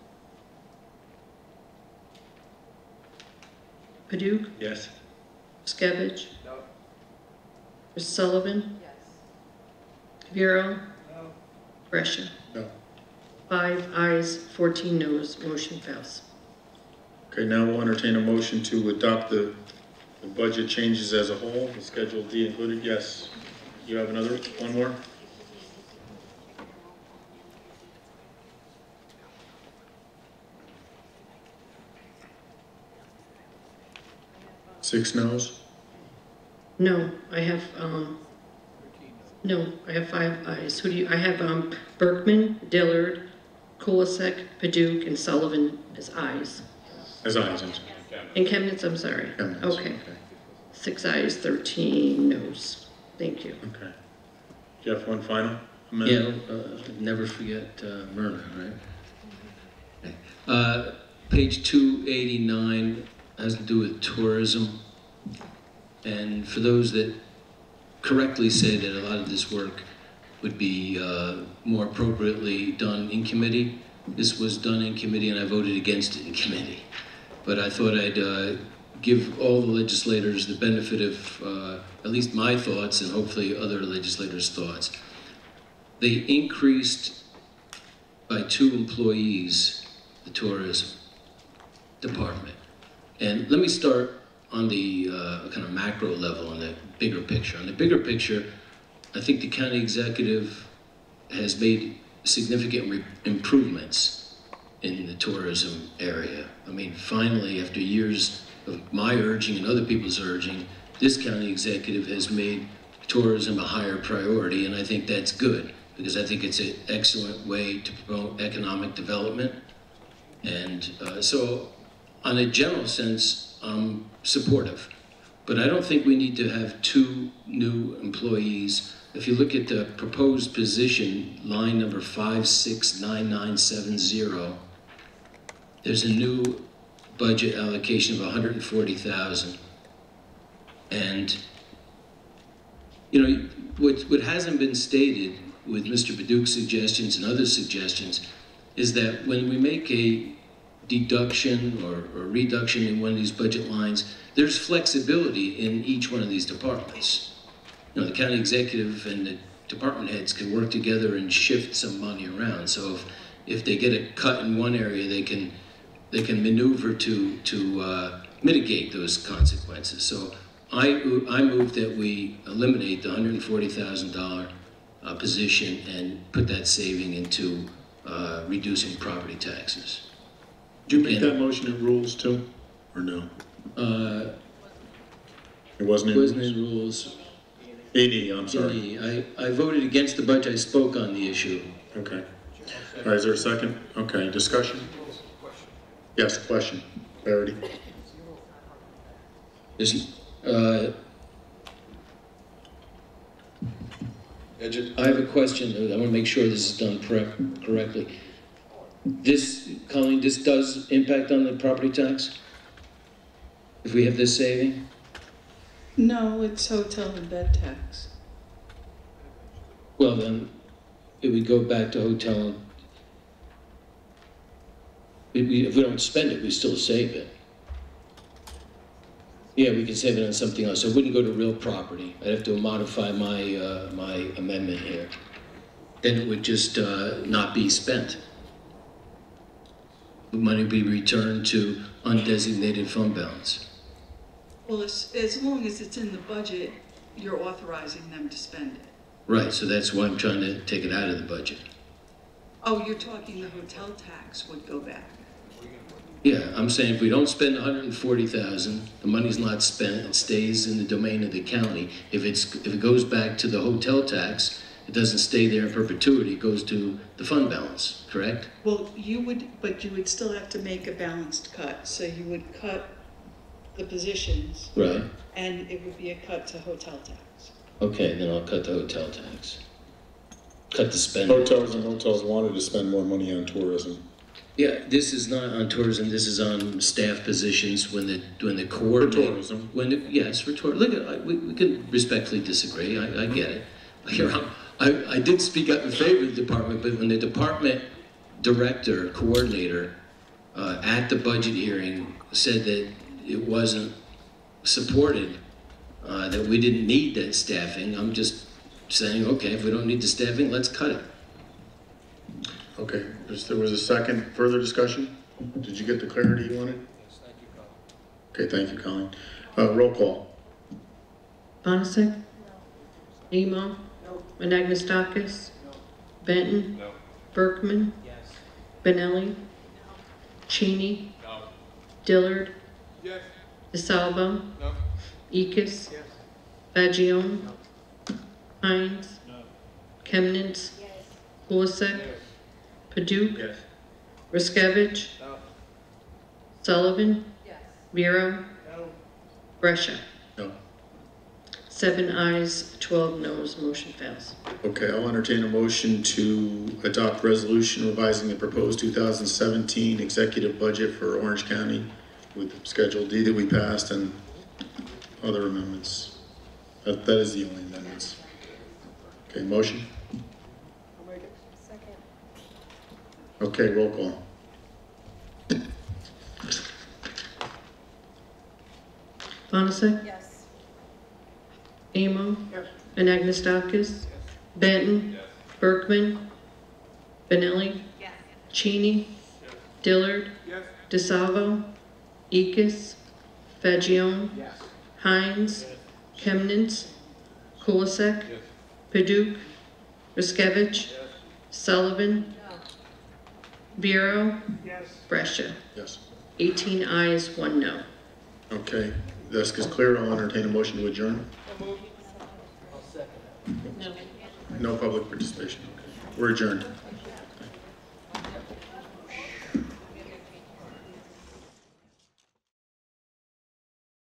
Paduch? Yes. Skevich? No. Sullivan? Yes. Bureau? No. Brescia? No. Five ayes, fourteen noes, motion passed. Okay, now we'll entertain a motion to adopt the, the budget changes as a whole, the Schedule D included. Yes. You have another, one more? Six noes? No, I have, um, no, I have five ayes. Who do you, I have, um, Berkman, Dillard, Kulisek, Paduk, and Sullivan as ayes. As ayes, I'm sorry. And Chemnitz, I'm sorry. Chemnitz, Okay. Six ayes, thirteen noes. Thank you. Okay. Jeff, one final Yeah, amendment? uh, never forget uh, Myrna, right? Uh, Page two eighty-nine has to do with tourism. And for those that correctly say that a lot of this work would be uh, more appropriately done in committee, this was done in committee and I voted against it in committee. But I thought I'd uh, give all the legislators the benefit of uh, at least my thoughts and hopefully other legislators' thoughts. They increased by two employees the tourism department. And let me start on the uh, kind of macro level, on the bigger picture. On the bigger picture, I think the county executive has made significant re- improvements in the tourism area. I mean, finally, after years of my urging and other people's urging, this county executive has made tourism a higher priority, and I think that's good, because I think it's an excellent way to promote economic development. And uh, so, on a general sense, I'm supportive. But I don't think we need to have two new employees. If you look at the proposed position, line number five six nine nine seven zero, there's a new budget allocation of one hundred forty thousand dollars. And, you know, what, what hasn't been stated with Mister Paduk's suggestions and other suggestions is that when we make a deduction or, or reduction in one of these budget lines, there's flexibility in each one of these departments. You know, the county executive and the department heads can work together and shift some money around. So if, if they get a cut in one area, they can they can maneuver to to uh, mitigate those consequences. So I I move that we eliminate the one hundred forty thousand dollars uh, position and put that saving into uh, reducing property taxes. Did you make that motion in rules too, or no? Uh, It wasn't in wasn't rules? in rules. In E, I'm sorry. I, I voted against the budget. I spoke on the issue. Okay. All right, is there a second? Okay, discussion? Yes, question. Clarity. There's, uh, I have a question. I want to make sure this is done correct, correctly. This, Colleen, this does impact on the property tax? If we have this saving? No, it's hotel and bed tax. Well, then, it would go back to hotel. If we, if we don't spend it, we still save it. Yeah, we can save it on something else. It wouldn't go to real property. I'd have to modify my, uh, my amendment here. Then it would just uh, not be spent. The money would be returned to undesignated fund balance. Well, as, as long as it's in the budget, you're authorizing them to spend it. Right, so that's why I'm trying to take it out of the budget. Oh, you're talking the hotel tax would go back. Yeah, I'm saying if we don't spend one hundred forty thousand dollars, the money's not spent, it stays in the domain of the county. If it's if it goes back to the hotel tax, it doesn't stay there in perpetuity, it goes to the fund balance, correct? Well, you would, but you would still have to make a balanced cut. So you would cut the positions. Right. And it would be a cut to hotel tax. Okay, then I'll cut the hotel tax. Cut the spending. Hotels and hotels wanted to spend more money on tourism. Yeah, this is not on tourism, this is on staff positions when the, when the coordinate. For tourism. When, the, yes, for tourism. Look, at, I, we, we can respectfully disagree, I, I get it. Here, I'm, I, I did speak up in favor of the department, but when the department director, coordinator, uh, at the budget hearing said that it wasn't supported, uh, that we didn't need that staffing, I'm just saying, okay, if we don't need the staffing, let's cut it. Okay, There's- there was a second, further discussion? Did you get the clarity you wanted? Yes, thank you, Colin. Okay, thank you, Colleen. Uh, roll call. Bonasek? Emo? Anagnestakis? Benton? No. Berkman? Yes. Benelli? Cheney? No. Dillard? Yes. DeSalvo. No. Ekis. Fagion. Hines. Chemnitz. Kulisek. Paduk. Yes. Riskevich. No. Sullivan. Vero. No. Brescia. No. Seven ayes, twelve noes, motion fails. Okay, I'll entertain a motion to adopt resolution revising the proposed two thousand seventeen executive budget for Orange County with Schedule D that we passed and other amendments. That, that is the only amendments. Okay, motion? I'll make it. Second. Okay, roll call. Bonasek? Yes. Amo? Yes. Anagnestakis? Benton? Berkman? Benelli? Yes. Cheney? Dillard? Yes. DeSalvo? Ekis? Fagion? Yes. Hines? Chemnitz? Kulisek? Yes. Paduk? Riskevich? Sullivan? No. Vero? Yes. Brescia. Yes. eighteen ayes, one no. Okay, desk is clear. I'll entertain a motion to adjourn. So moved. I'll second that. No. No public participation. We're adjourned.